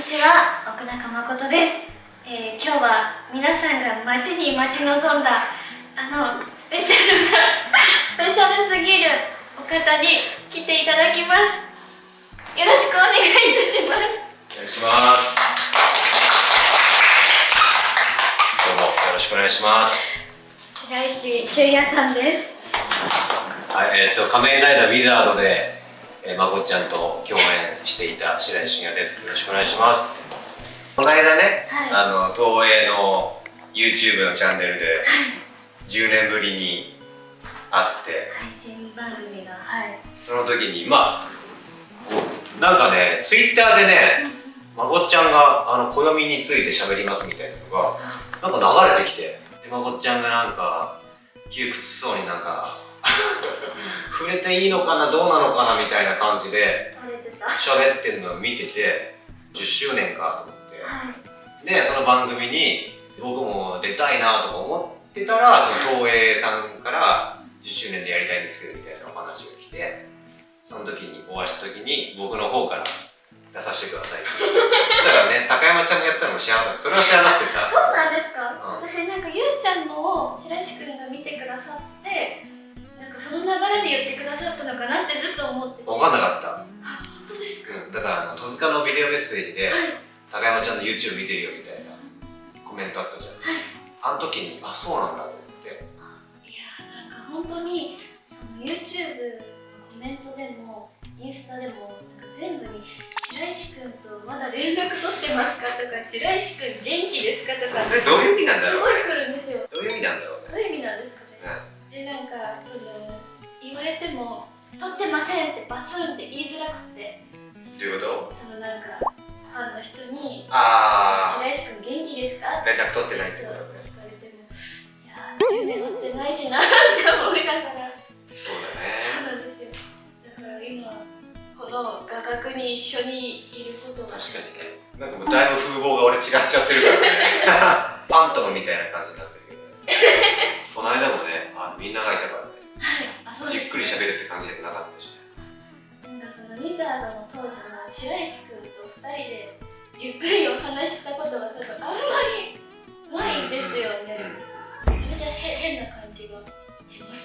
ちは、奥中誠です。今日は皆さんが待ちに待ち望んだスペシャルすぎるお方に来ていただきます。よろしくお願いいたします。 お願いします。どうもよろしくお願いします。 白石修也さんです。 はい、仮面ライダーウィザードでまこっちゃんと共演していた白石修也です。よろしくお願いします。この間ね、はい、東映の YouTube のチャンネルで10年ぶりに会って配信番組が、はい、 その時になんかね、Twitter でね、まこっちゃんが暦について喋りますみたいなのがなんか流れてきて、でまこっちゃんがなんか窮屈そうになんか触れていいのかなどうなのかなみたいな感じで喋ってるのを見てて、10周年かと思って、はい、でその番組に僕も出たいなとか思ってたら、その東映さんから10周年でやりたいんですけどみたいなお話が来て、その時にお会いした時に僕の方から出させてくださいってそしたらね、高山ちゃんがやってたのも知らなかった。それは知らなくてさ。 そうなんですか、私なんかゆうちゃんのを白石君が見てくださって、なんかその流れで言ってくださったのかなってずっと思ってて、分かんなかった。 あ、本当ですか。 だから戸塚のビデオメッセージで、はい、高山ちゃんの YouTube 見てるよみたいなコメントあったじゃん、はい、あの時にそうなんだと思って。 いやなんか本当にその YouTube のコメントでもインスタでもなんか全部に白石君とまだ連絡取ってますかとか、白石君元気ですかとか、 それどういう意味なんだろう、ね、 すごい来るんですよ。 どういう意味なんだろうね。 どういう意味なんですかね、でなんか言われても取ってませんってバツンって言いづらくて。 どういうこと？ なんかファンの人に「白石君元気ですか?」って連絡取ってないってことね。 聞かれても「いや10年取ってないしな」って思いながら。 そうだね。 そうなんですよ。だから今この画角に一緒にいることが、 確かにね、なんかもうだいぶ風貌が俺違っちゃってるからねパントムみたいな感じになってるけどねこの間もね、みんながいたからね、はい、じっくり喋るって感じでもなかったしね。 なんかそのウィザードの当時の白石君と2人でゆっくりお話ししたことが多分あんまりないんですよね。めちゃめちゃ変な感じがします。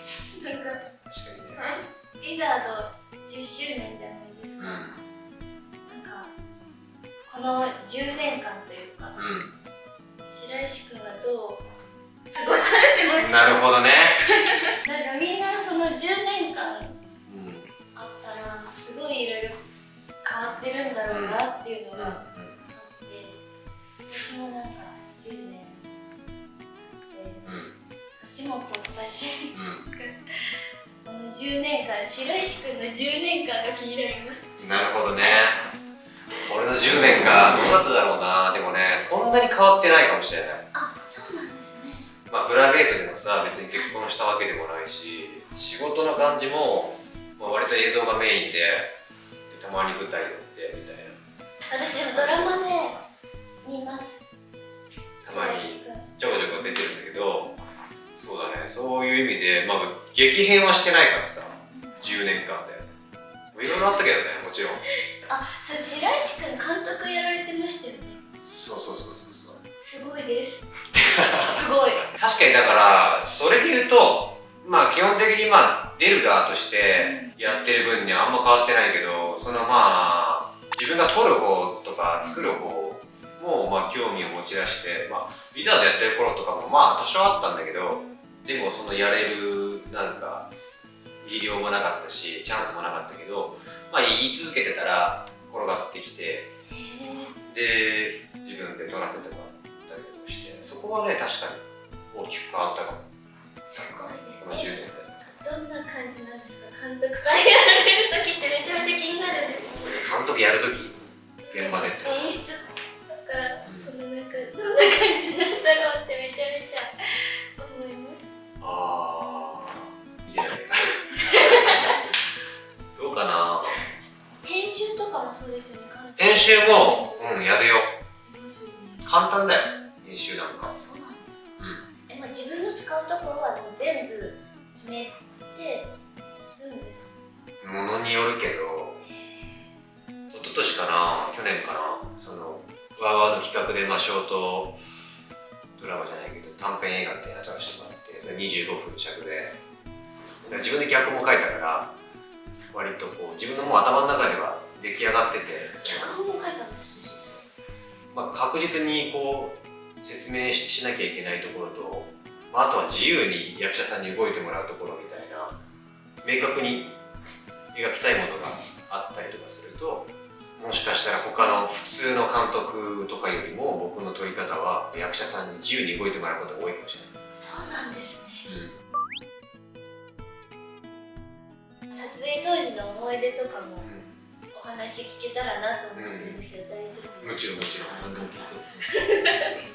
なんか確かにね、 ウィザード10周年じゃないですか、なんかこの10年間というか、白石君はどう過ごされてました？ なるほどねなんかみんなその10年間あったらすごいいろいろ変わってるんだろうなっていうのがあって、私もなんか10年で年も取ったし、この10年間、白石君の10年間が気になります。 なるほどね。俺の10年かどうだっただろうな。でもね、そんなに変わってないかもしれない。 あ、そうなんですね。 プライベートでもさ、別に結婚したわけでもないし、仕事の感じも割と映像がメインで、たまに舞台やってみたいな。 私でもドラマで見ます。 たまにちょこちょこ出てるんだけど、そうだね、そういう意味で激変はしてないからさ、10年間でいろいろあったけどね、もちろん。 そう、白石君監督やられてましたよね。 そうすごいですすごい確かに。だからそれで言うと基本的に出る側としてやってる分にはあんま変わってないけど、その自分が撮る方とか作る方も興味を持ち出して、ウィザードやってる頃とかも多少あったんだけど、でもそのやれるなんか技量もなかったしチャンスもなかったけど、言い続けてたら転がってきて、で自分で撮らせてもらったりとかして、そこはね確かに大きく変わったかも。 すごいですね。 この10年でどんな感じなんですか？監督さんやられる時ってめちゃめちゃ気になるんです。 監督やる時現場でって演出とか、そのなんかどんな感じなんだろうってめちゃめちゃ思います。 いいじゃないかどうかな。 編集とかもそうですよね。 編集もやるよ。簡単だよ、編集なんか。 そうなんですか。自分の使うところは全部決めてるんですか？ ものによるけど、一昨年かな、去年かな、そのワーの企画で、ショートドラマじゃないけど短編映画みたいなの撮らせてもらって、それ25分尺で、自分で脚本も書いたから割とこう自分のもう頭の中では出来上がってて、 脚本も書いたんです。 確実にこう説明しなきゃいけないところと、あとは自由に役者さんに動いてもらうところみたいな、明確に描きたいものがあったりとかすると、もしかしたら他の普通の監督とかよりも僕の撮り方は役者さんに自由に動いてもらうことが多いかもしれない。 そうなんですね。撮影当時の思い出とかもお話聞けたらなと思ってるんですけど、大丈夫？ もちろんもちろん、何でも聞いて。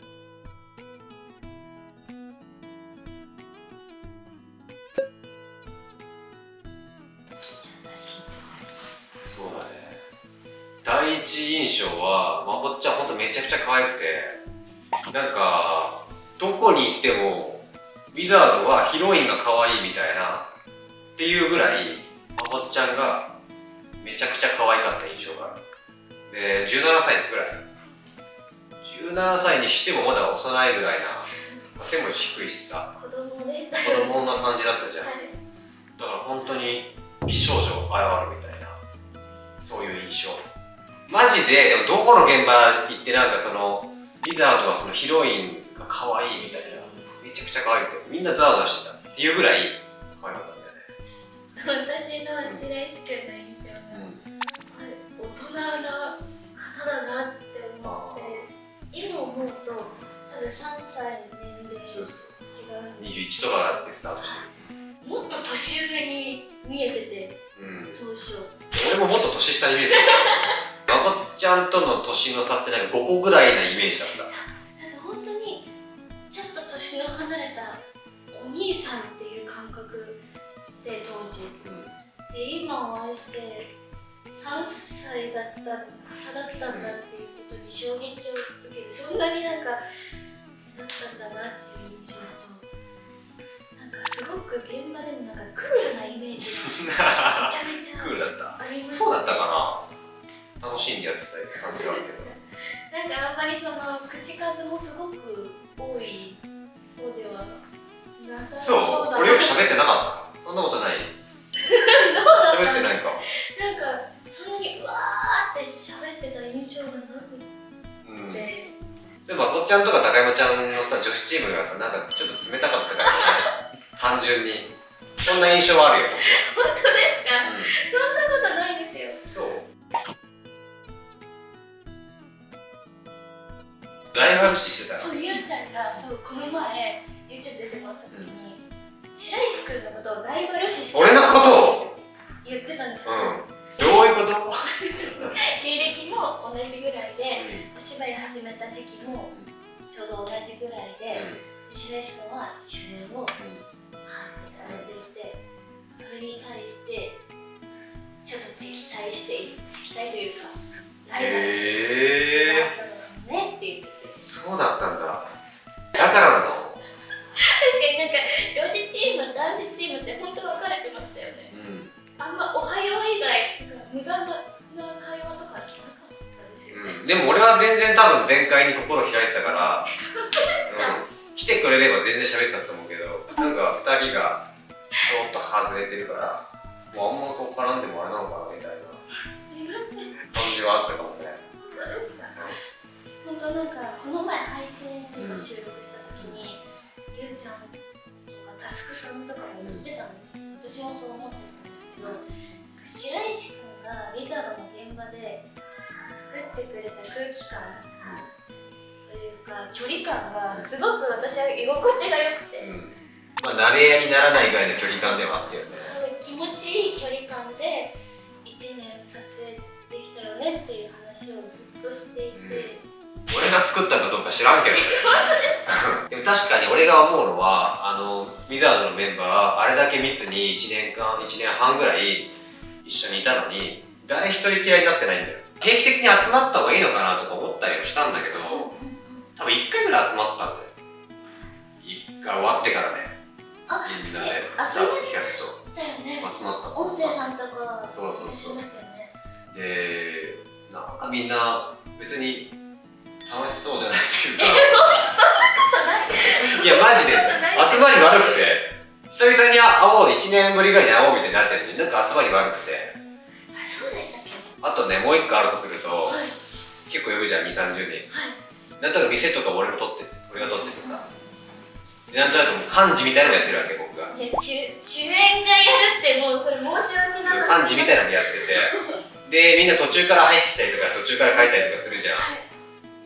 そうだね。第一印象はまこっちゃんほんとめちゃくちゃ可愛くて、なんかどこに行ってもウィザードはヒロインが可愛いみたいなっていうぐらい、まこっちゃんがめちゃくちゃ可愛かった印象がある。で、17歳くらい、17歳にしてもまだ幼いぐらいな、背も低いしさ、 子供でした子供な感じだったじゃん。 はい、 だから本当に美少女現るみたいな、そういう印象。マジで、でもどこの現場行ってなんかそのウィザードはそのヒロインが可愛いみたいな、めちゃくちゃ可愛くてみんなザワザワしてたっていうぐらい可愛かったんだよね。 私の白石君の印象が、大人な方だなって思って、今思うと多分3歳の年齢違う、 21とかでスタートしてる、もっと年上に見えてて、当初俺ももっと年下に見えてた。まこっちゃんとの年の差ってなんか5個ぐらいなイメージだった。 なんか本当にちょっと年の離れたお兄さんっていう感覚で当時、で今お会いして3歳だった差だったんだっていうことに衝撃を受けて、そんなになんかだったんだなっていう印象と、なんかすごく現場でもなんかクールなイメージがめちゃめちゃクールだった。 あります。 そうだったかな。楽しんでやってた感じがあるけど。 なんかあんまりその口数もすごく多い方ではなさそうだな。 そう、俺よく喋ってなかった。そんなことない。喋ってないか。 なんかそんなにうわーって喋ってた印象がなくて、 でもまこっちゃんとか高山ちゃんのさ、女子チームがさ、なんかちょっと冷たかったからね。単純にそんな印象はあるよ。 本当ですか？そんなことないですよ。 そう。ライバル視してたの。 そう、ゆうちゃんがこの前 YouTube 出てもらった時に、白石君のことをライバル視して、 俺のことを言ってたんですよ。 どういうこと？ 芸歴も同じぐらいで、お芝居始めた時期もちょうど同じぐらいで、白石君は主演をやっていて、それに対してちょっと敵対というかライバル視だったのかもねって言ってて。 そうだったんだ。だからなの。 確かになんか女子チーム男子チームって本当分かれてましたよね。あんまおはよう以外無駄な会話とかなかったですよね。 でも俺は全然多分全開に心開いてたから、来てくれれば全然喋ってたと思うけど、なんか2人がそーっと外れてるから、もうあんまこう絡んでもあれなのかなみたいな感じはあったかもね。 本当なんかこの前配信を収録した時に、ゆうちゃんとかタスクさんとかも言ってたんですよ。私もそう思ってたんですけど、白石君がウィザードの現場で作ってくれた空気感というか距離感がすごく私は居心地が良くて、 まあ慣れ合いにならないぐらいの距離感ではあったよね。 気持ちいい距離感で1年撮影できたよねっていう話をずっとしていて、 俺が作ったかどうか知らんけどでも確かに俺が思うのは、ウィザードのメンバーあれだけ密に1年半ぐらい一緒にいたのに誰一人嫌いになってないんだよ。定期的に集まった方がいいのかなとか思ったりもしたんだけど、多分1回ぐらい集まったんだよ。1回終わってからね、みんなでスタッフキャスト集まった。 音声さんとかそうしますよね。 で、なんかみんな別に楽しそうじゃないっていうかいやマジで集まり悪くて、久々に会おう、1年ぶりぐらいに会おうみたいになってるのに、なんか集まり悪くて。 あれそうでしたっけ。 あとね、もう1個あるとすると、 はい、 結構呼ぶじゃん、2、30人。 はい、 なんとなく店とか俺が取っててさ、でなんとなくもう幹事みたいなのやってるわけ、僕が。 いや、主演がやるってもうそれ申し訳なさ幹事みたいなのやっててで、みんな途中から入ってきたりとか、途中から帰ったりとかするじゃん。はい、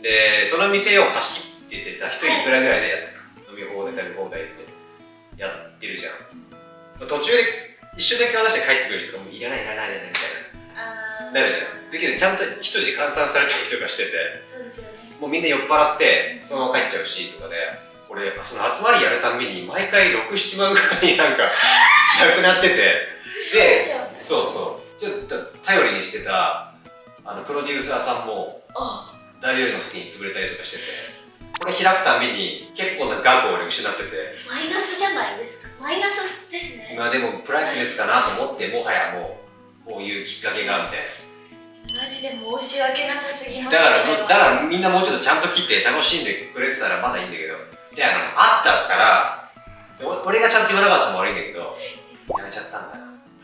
で、その店を貸し切っててさ、1人いくらぐらいで飲み放題、食べ放題ってやってるじゃん。途中で一緒だけ渡して帰ってくる人がもういらないみたいななるじゃん。だけどちゃんと一人で換算されたりとかしてて、 そうですよね、 もうみんな酔っ払ってそのまま帰っちゃうしとかで、俺その集まりやるたんびに毎回6、7万ぐらいなんかなくなってて、で、そうそうちょっと頼りにしてたプロデューサーさんも誰よりの先に潰れたりとかしてて、これ開くたんびに結構な額を俺失ってて、 マイナスじゃないですか。マイナスですね。 まあでもプライスレスかなと思って、もはやもうこういうきっかけがみたいな。 マジで申し訳なさすぎます。 だからみんなもうちょっとちゃんと切って楽しんでくれてたらまだいいんだけど、みたいなのあったから、俺がちゃんと言わなかったのも悪いんだけど、やめちゃったんだな。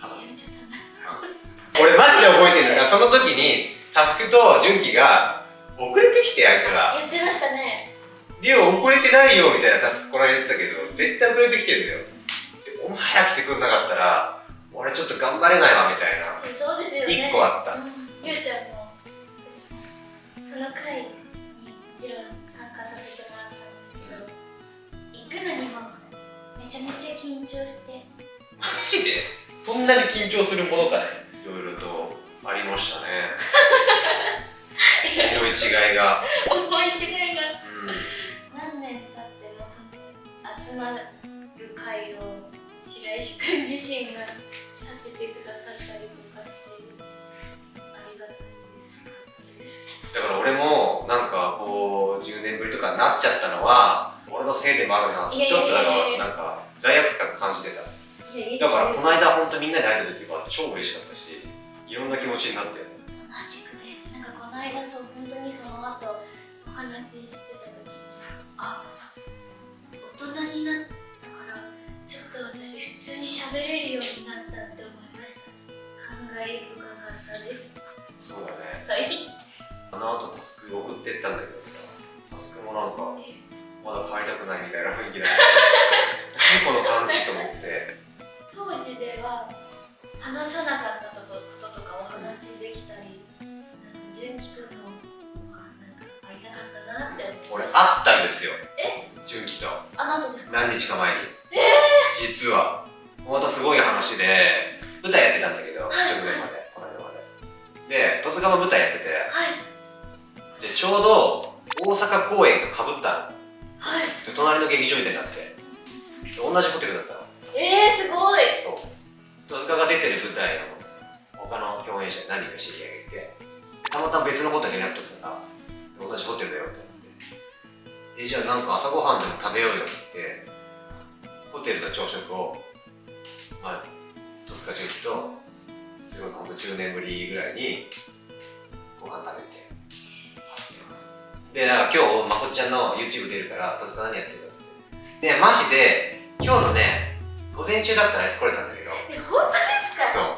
俺マジで覚えてるんだから、その時にタスクと純喜が遅れてきて、あいつら言ってましたね。 リオ遅れてないよみたいなタスクこの間言ってたけど、絶対遅れてきてるんだよ。でお前早く来てくんなかったら俺ちょっと頑張れないわみたいな。 そうですよね。 1個あった。 ゆうちゃんもその回にもちろん参加させてもらったんですけど、行くのにもめちゃめちゃ緊張して。 マジでそんなに緊張するものかね。いろいろとありましたね思い違いが何年経ってもその集まる会を白石君自身が立ててくださったりとかしてありがたいです。 だから俺もなんかこう10年ぶりとかになっちゃったのは俺のせいでもあるな。ちょっとだからなんか罪悪感感じてた。だからこの間本当みんなで会えた時は超嬉しかったし、いろんな気持ちになって。 同じくです。なんかこの間そう本当にその後お話ししてた時に、あ、大人になったからちょっと私普通に喋れるようになったって思いました。感慨深かったです。 そうだね。 はい。 あの後タスク送ってったんだけどさ、タスクもなんかまだ帰りたくないみたいな雰囲気だった何この感じと思って。 当時では話さなかったこととかお話できたり、純喜くんのなんか会いたかったなって思って。 俺会ったんですよ。純喜と。 あなたですか？ 何日か前に。実はまたすごい話で、舞台やってたんだけど、直前までこの間まで。で、戸塚も舞台やってて、でちょうど大阪公演がかぶったの。で隣の劇場みたいになって、同じホテルだったの。 すごい。 そう。戸塚が出てる舞台の他の共演者何人か知り合いがいて、たまたま別のことに連絡取ってたら、同じホテルだよってなって、じゃあなんか朝ごはんでも食べようよっつって、ホテルの朝食を、まあ、戸塚純喜と、それこそほんと10年ぶりぐらいにご飯食べて、で、だから今日、まこっちゃんの YouTube 出るから、戸塚何やってるかっつって。で、マジで、今日のね、午前中だったらあいつ来れたんだけど。 本当ですか？ そう。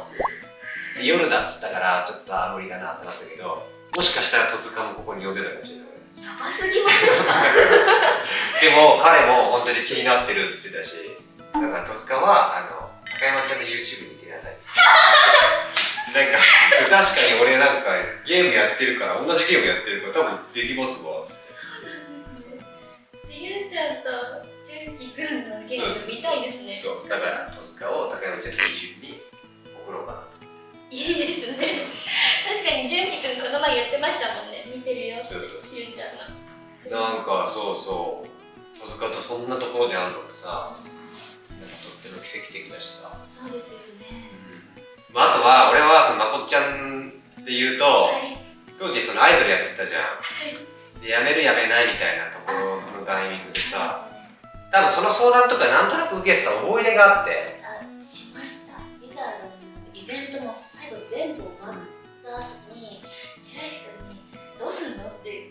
夜だっつったから、ちょっと無理だなってなったけど、もしかしたら戸塚もここに呼んでたかもしれない。 やばすぎませんか？ でも、彼も本当に気になってるって言ってたし、だから戸塚は、高山ちゃんの YouTube に出なさいっつって。なんか、確かに俺なんかゲームやってるから、同じゲームやってるから多分できますわっつって。 そうなんですね。ゆうちゃんと純喜くんのゲーム見たいですね。 そう、だから戸塚を高山ちゃんの YouTube に送ろうかなと。 いいですね。確かに純喜くんこの前言ってましたもんね。見てるよって。 そうそうそう。 ゆうちゃんなんの。 かそうそう。戸塚とそんなところで会うのってさ、なんかとっても奇跡的だしさ。 そうですよね。 まあ、あとは俺はそのまこっちゃんで言うと、当時そのアイドルやってたじゃん。で辞める辞めないみたいなところのタイミングでさ、多分その相談とかなんとなく受けてた思い出があって。 しました。いざイベントも最後全部終わった後に白石君に「どうすんの？」って俺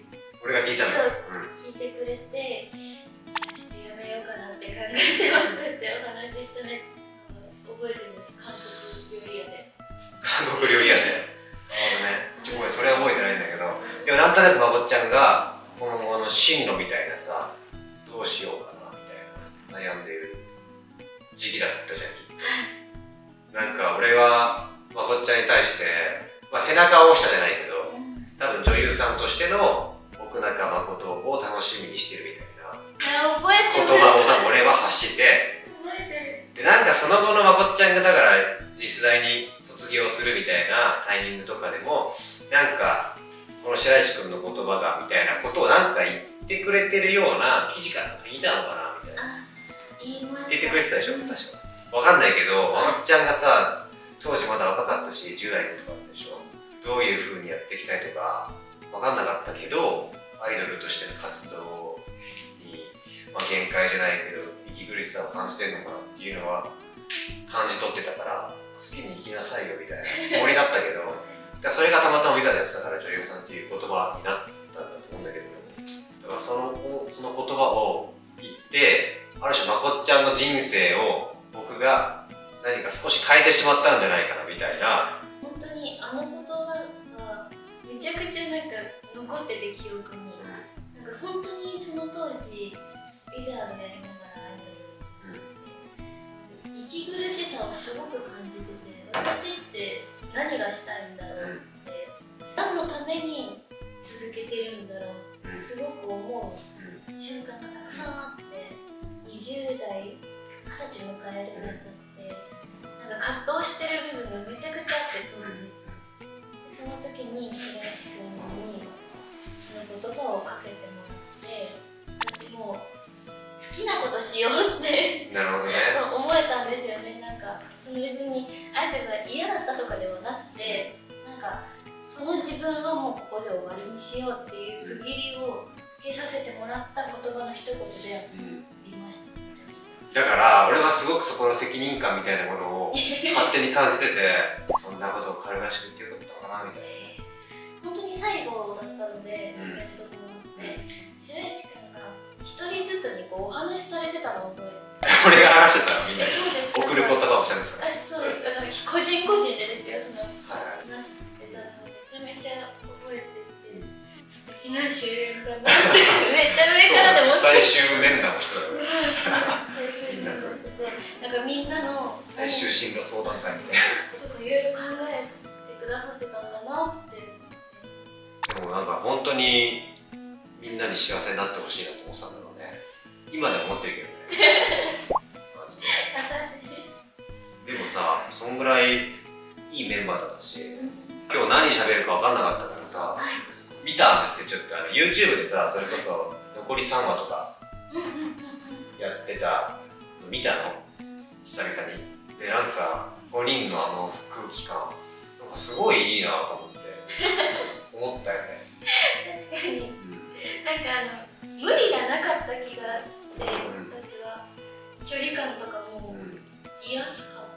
俺が聞いたんだ。 聞いてくれて、ちょっとやめようかなって考えてますってお話ししたね。覚えてます。韓国料理屋で。 なるほどね。ごめん、それは覚えてないんだけど、でもなんとなくまこっちゃんがこの進路みたいなさ、どうしようかなみたいな悩んでいる時期だったじゃん、きっと。なんか俺はまこっちゃんに対して、背中を押したじゃないけど、多分女優さんとしての奥中誠を楽しみにしてるみたいな言葉を多分俺は発して、でなんかその後のまこっちゃんがだから実際に卒業するみたいなタイミングとかでも、なんかこの白石君の言葉がみたいなことをなんか言ってくれてるような記事かなんか見たのかなみたいな。言ってくれてたでしょ、確か。わかんないけど、まこっちゃんがさ、当時まだ若かったし、10代とかでしょ。どういう風にやっていきたいとかわかんなかったけど、アイドルとしての活動に、限界じゃないけど息苦しさを感じてるのかなっていうのは感じ取ってたから、好きに生きなさいよみたいなつもりだったけど、それがたまたまビザでやってたから女優さんっていう言葉になったんだと思うんだけど、だからその言葉を言って、ある種まこっちゃんの人生を僕が何か少し変えてしまったんじゃないかなみたいな。 本当にあの言葉がめちゃくちゃなんか残ってて、記憶に。なんか本当にその当時ビザードやりながらアイドル、息苦しさをすごく感じてて、私って何がしたいんだろうって、何のために続けてるんだろうってすごく思う瞬間がたくさんあって、20代、20歳迎えるにあたってなんか葛藤してる部分がめちゃくちゃあって、当時。その時に白石君にその言葉をかけてもらって、私も好きなことしようってなるほどね思えたんですよね。なんかその別に相手が嫌だったとかではなくて、なんかその自分はもうここで終わりにしようっていう区切りをつけさせてもらった言葉の一言でありました。 だから俺はすごくそこの責任感みたいなものを勝手に感じててそんなことを軽々しく言ってよかったのかなみたいな。 本当に最後だったので、イベントもあって、白石君が一人ずつにこうお話しされてたのを覚えて、 俺が話してたの、みんなに送る言葉をしゃべってた。 そうです。個人個人でですよ、その話してたのめちゃめちゃ覚えてて、素敵な終演だなってめっちゃ上からでも最終面談をしたの。 なんかみんなの最終進路相談会みたいな。 とかいろいろ考えてくださってたんだなって。 でもなんか本当にみんなに幸せになってほしいなと思ってたんだろうね。今でも思ってるけどね。マジで。 優しい。 でもさ、そんぐらいいいメンバーだったし、今日何喋るか分かんなかったからさ、見たんですよ、ちょっとYouTube でさ、それこそ残り3話とかやってたの見たの、久々に。で、なんか5人のあの空気感、なんかすごいいいなと思って思ったよね。 確かに、なんか無理がなかった気がして、私は距離感とかも言いやすかった。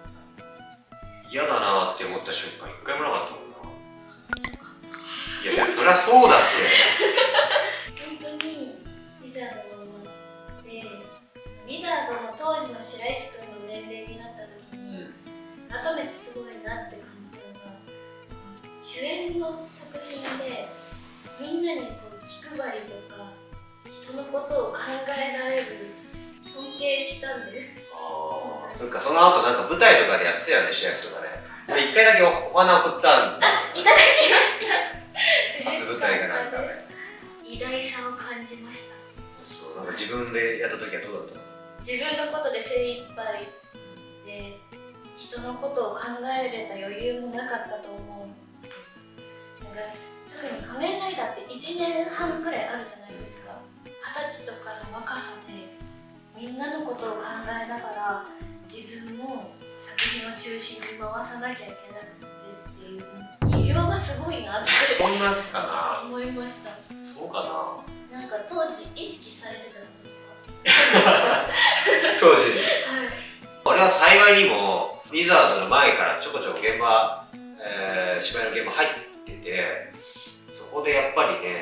嫌だなって思った瞬間一回もなかったもんな。いやいや、そりゃそうだって本当にリザードが終わって、リザードの当時の白石君の年齢になった時に、改めてすごいなって感じたのが、主演の作品でみんなにこう気配りとか人のことを考えられる、尊敬したんです。 そっか、その後なんか舞台とかでやってたよね、主役とかね。一回だけお花送ったんだ。 いただきました。 初舞台がなんかね、 偉大さを感じました。 そう、なんか自分でやった時はどうだったの？ 自分のことで精一杯で、人のことを考えれた余裕もなかったと思うんですよ。なんか特に仮面ライダーって1年半くらいあるじゃないですか。20歳とかの若さでみんなのことを考えながら自分も作品を中心に回さなきゃいけなくてっていう、その技量がすごいなってそんなかな思いました。 そうかな。 なんか当時意識されてたこととか当時はい、 俺は幸いにもリザードの前からちょこちょこ現場、芝居の現場入ってて、そこでやっぱりね、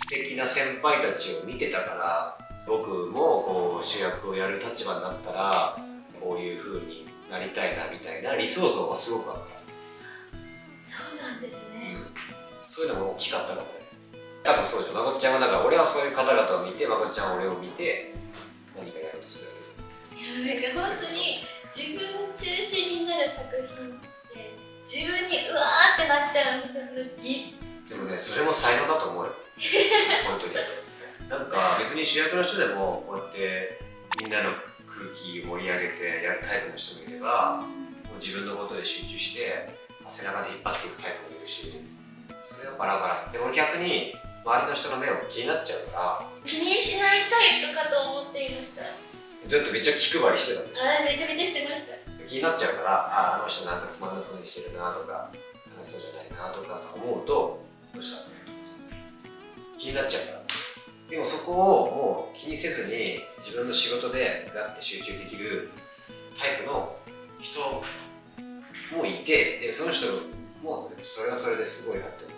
素敵な先輩たちを見てたから、僕もこう主役をやる立場になったらこういう風になりたいなみたいな理想像がすごくあった。 そうなんですね、 そういうのも大きかったかもね。多分そうじゃん。まこっちゃんはだから俺はそういう方々を見て、まこっちゃんは俺を見て何かやろうとする。 いやなんか本当に自分中心になる作品って自分にうわーってなっちゃうんですよ。 でもね、それも才能だと思うよ本当に。なんか別に主役の人でもこうやってみんなの空気を盛り上げてやるタイプの人もいれば、もう自分のことで集中して背中で引っ張っていくタイプもいるし、それはバラバラで、俺逆に周りの人の目を気になっちゃうから気にしないタイプかと思っていました。 ずっとめっちゃ気配りしてたんでしょ。 めちゃめちゃしてました。 気になっちゃうから、あの人なんかつまんなそうにしてるなとか楽しそうじゃないなとかさ思うと、どうしたのとかさ気になっちゃうから。でもそこをもう気にせずに自分の仕事でガッて集中できるタイプの人もいて、でその人もそれはそれですごいなって思う。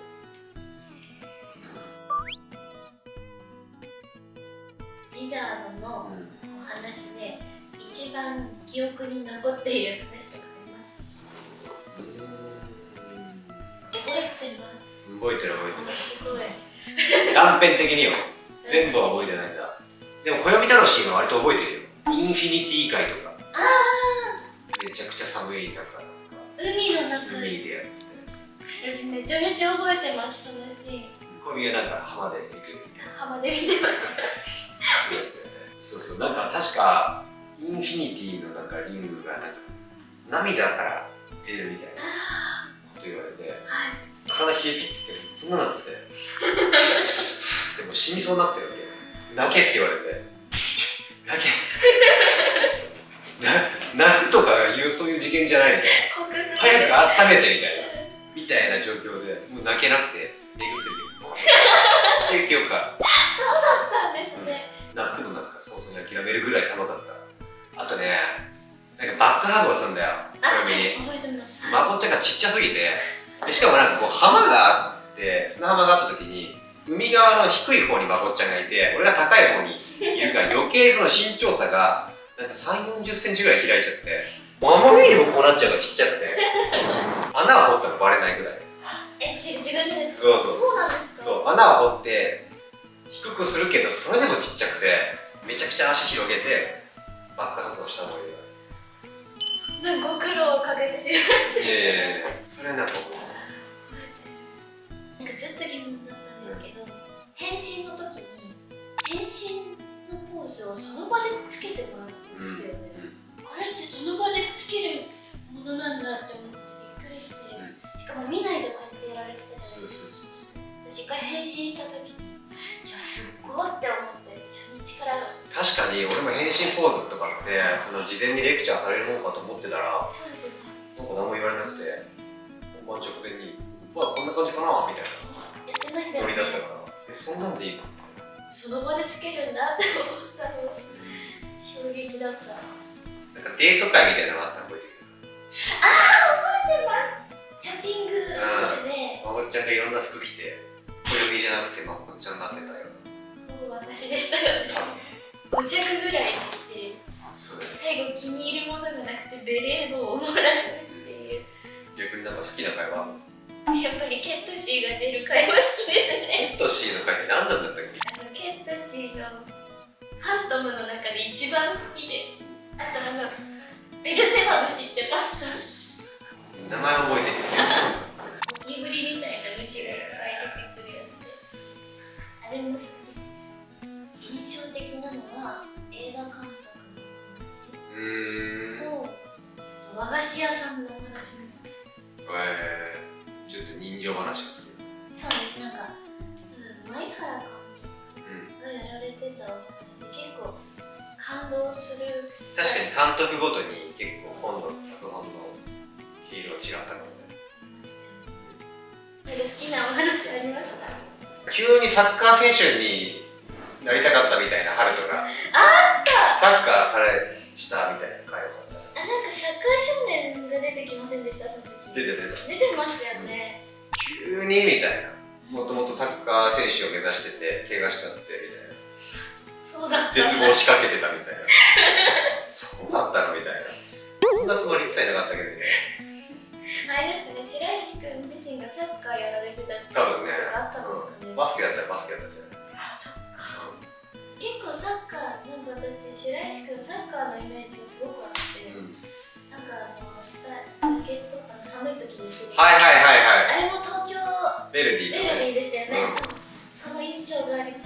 リザードのお話で一番記憶に残っている話とかあります？覚えてます。 覚えてる覚えてる。 すごい。 断片的によ。全部は覚えてないんだ。でも暦太郎シーンは割と覚えてるよ。インフィニティ会とか。めちゃくちゃ寒い中、 海の中海でやってたやつ。 私めちゃめちゃ覚えてます、そのシーン。 暦はなんか浜で見てるみたいな。 浜で見てました。 そうですよね。そうそう、なんか確かインフィニティのなんかリングがなんか涙から出るみたいなこと言われて、体冷え切ってて、こんななんですね。でも死にそうになってるわけ。泣けって言われて、泣け泣くとかいうそういう事件じゃないみたいな。早く温めてみたいな状況で、もう泣けなくて目薬でっていう記憶が。 そうだったんですね。 泣くのなんか早々に諦めるぐらい寒かった。あとね、なんかバックハグをするんだよ、暦に。 覚えてます。 まこっちゃんがちっちゃすぎて、でしかもなんかこう浜があって砂浜があった時に海側の低い方にまこっちゃんがいて、俺が高い方にいるから余計その身長差がなんか3、40センチぐらい開いちゃって、あまりにもこうなっちゃうからちっちゃくて穴を掘ったらバレないぐらい。 自分でですか？そうなんですか？ そう、穴を掘って低くするけどそれでもちっちゃくてめちゃくちゃ足広げてバックハグをした思い出が。 そんなご苦労をかけてしまって。 いやいやいや、それなんかずっと疑問だったんですけど、変身の時に変身のポーズをその場でつけてもらうんですよね。これってその場でつけるものなんだって思ってびっくりして、しかも見ないでこうやってやられてたじゃないですか。私一回変身した時に、いやすっごいって思って初日から。 確かに俺も変身ポーズとかってその事前にレクチャーされるもんかと思ってたら、 そうですよね。 なんか何も言われなくて本番直前に「わこんな感じかな」みたいやってましたなノよね。 リだったから、そんなんでいいの？ その場でつけるんだって思ったの衝撃だった。 なんかデート会みたいなのがあったの覚えてる？ 覚えてます。ショッピングでまこっちゃんがいろんな服着て暦じゃなくてまこっちゃんになってたよ。 そう私でしたよね。5着ぐらいにして、 そうだね、 最後気に入るものがなくてベレー帽をもらうっていう。 逆になんか好きな会話？ やっぱりケットシーが出る会話好きですね。 ケットシーの会って何なんだったっけ？ ケットシーのファントムの中で一番好きで、あとベルゼバブ知ってますか？ 名前覚えてる。 ゴキブリみたいな虫がいっぱい出てくるやつで、あれも好き。印象的なのは映画監督の話と和菓子屋さんの話も。 ちょっと人情話が好き。 そうです。なんか前原監督がやられてたお話で結構感動する。 確かに監督ごとに結構本の脚本の毛色違ったかもね。 なんか好きなお話ありますか？ 急にサッカー選手になりたかったみたいなハルトがあったサッカーされしたみたいな会話だった。 なんかサッカー少年が出てきませんでした？その時出てましたよね。 急にみたいな。 もともとサッカー選手を目指してて怪我しちゃってみたいな。 そうだった。 絶望しかけてたみたいな。そうだったのみたいな。そんなつもり一切なかったけどね。 あれですかね、白石君自身がサッカーやられてたって多分ね、 あったんですかね。 バスケだったらバスケだったんじゃない。 そっか。結構サッカー、なんか私、白石君サッカーのイメージがすごくあって、なんかジャケットか寒い時に着る。 はいはいはいはい。 あれも東京ベルディベルディでしたよね。 うんその印象があります。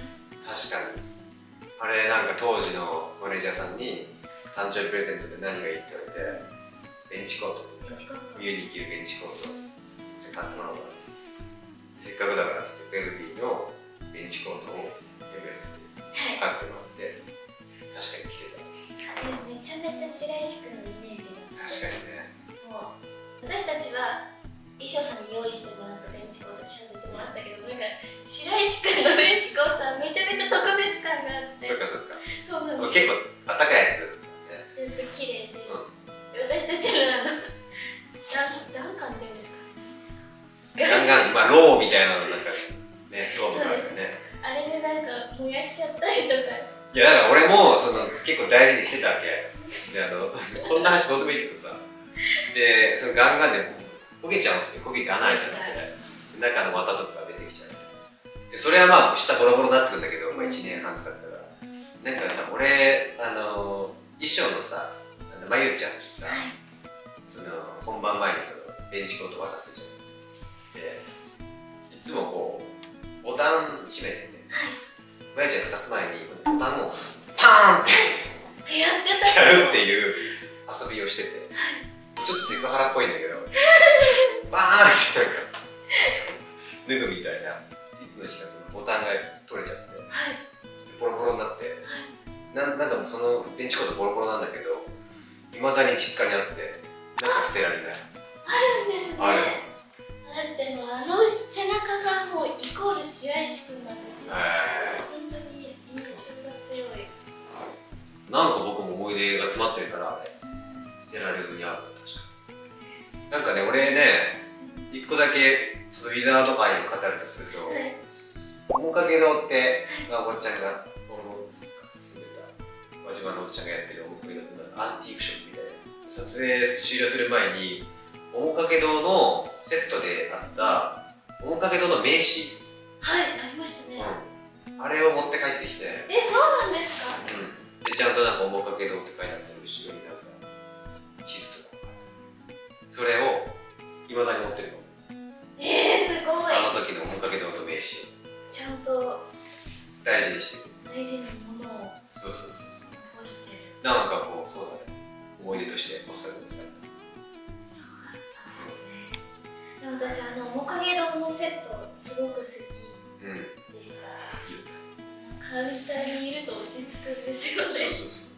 確かに。あれなんか当時のマネージャーさんに誕生日プレゼントで何がいいって言われて、ベンチコートとか冬に着るベンチコートを買ってもらおうかなです。せっかくだからってベルディのベンチコートをエベレストです、買ってもらって確かに着てた。 あれめちゃめちゃ白石君のイメージが確かにね。 もう私たちは衣装さんに用意してもらったベンチコート着させてもらったけど、なんか白石君のベンチコートはめちゃめちゃ特別感があって。 そっかそっか。 そうなんです。 結構あったかいやつずっと綺麗で、私たちのダンカンって言うんですか。 ガンガン、まあローみたいなのなんかね、ストーブがあるね。 あれでなんか燃やしちゃったりとか。 いやだから俺もその結構大事に着てたわけで、こんな話どうでもいいけどさ、でそのガンガンでも焦げちゃうんですよ。焦げて穴開いちゃって中の綿とかが出てきちゃう。でそれはまあ下ボロボロになってくるんだけど、まあ、1年半使ってたからなんかさ、俺衣装のさまゆちゃんってさ、その本番前にそのベンチコート渡すじゃん。でいつもこうボタン閉めてね、まゆちゃんが渡す前にボタンをパーンってやってたやるっていう遊びをしてて、ちょっとセクハラっぽいんだけどバーンってなんか脱ぐみたいな、いつの日かそのボタンが取れちゃって、ボロボロになって、なんかもうそのベンチコートボロボロなんだけどいまだに実家にあって、なんか捨てられない。 あるんですね。 ある。 だってもう背中がもうイコール白石君なんですよ。本当に印象が強い。 なんか僕も思い出が詰まってるから捨てられずにあるの。確かに。なんかね、俺ね、一個だけそのウィザード界を語るとすると、面影堂っておっちゃんが俺も住んでた輪島のおっちゃんがやってる面影堂のアンティークショップみたいな、撮影終了する前に面影堂のセットであった面影堂の名刺、 はい、ありましたね。 あれを持って帰ってきて、 そうなんですか。 でちゃんとなんか面影堂って書いてあって後ろになんか地図とかそれをいまだに持ってるの。 すごい。 あの時の面影堂の名刺をちゃんと大事にしてる。 大事なものをそうそうそうそう。 残してる。 なんかこう、そうだね、思い出として残されてた。 そうだったんですね。でも私面影堂のセットすごく好きでした。カウンターにいると落ち着くんですよね。 そうそうそう。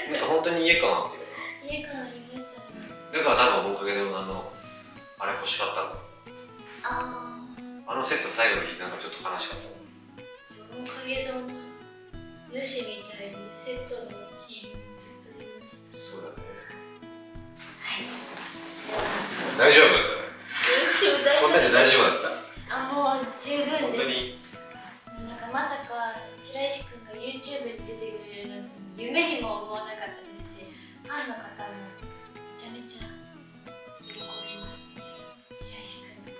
なんか本当に家感あっていうかな。 家感ありましたね。 だから多分面影堂のあれ欲しかったんだろう。あのセット最後の日なんかちょっと悲しかった。 面影堂の主みたいにセットの日ずっといました。 そうだね。 はい。 大丈夫だったね。こんなで大丈夫だった。 もう十分です。 本当に。 なんかまさか白石君が YouTube に出てくれるなんて夢にも思わなかったですし、ファンの方もめちゃめちゃ喜びます。白石君、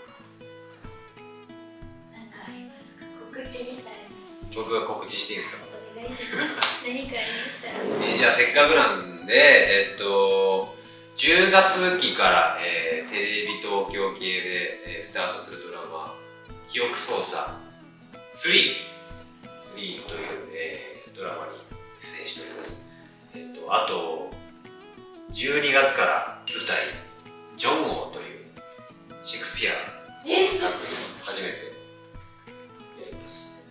なんかありますか？告知みたいな。 僕が告知していいですか？ お願いします。何かありましたら。 じゃあせっかくなんで、10月期から、テレビ東京系で、スタートするドラマ「記憶操作3」という、ドラマに出演しております。あと12月から舞台「ジョン王」というシェイクスピア作品を初めてやります。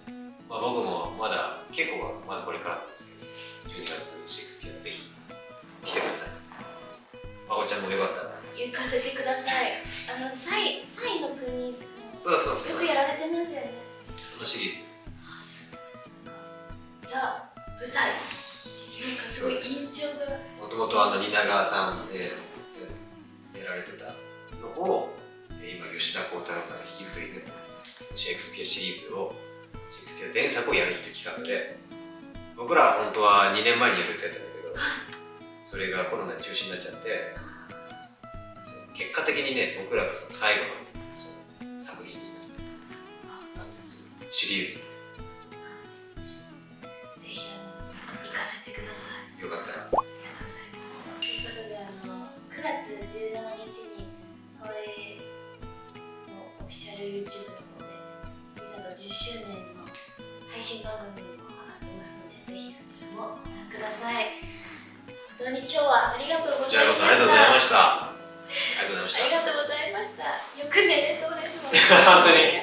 まあ、僕もまだ結構まだこれからなんですけど、12月シェイクスピアぜひ来てください。まこちゃんもよかったら行かせてください。サイの国、 そうそうそう、 よくやられてますよね。 そのシリーズ。 ザ・舞台、なんかすごい印象が。 もともと蜷川さんでやられてたのを今吉田鋼太郎さんが引き継いでシェイクスピアシリーズを、シェイクスピア前作をやるっていう企画で、僕らは本当は2年前にやるってやったんだけど、それがコロナで中止になっちゃって、結果的にね、僕らがその最後の作品になってシリーズ。 ぜひ行かせてください。 よかったら。 ありがとうございます。ということで9月17日に東映のオフィシャル YouTube の方でミザド10周年の配信番組にも上がってますので、ぜひそちらもご覧ください。本当に今日はありがとうございました。 こちらこそありがとうございました。ありがとうございました。 ありがとうございました。よく寝れそうですもんね。 本当に。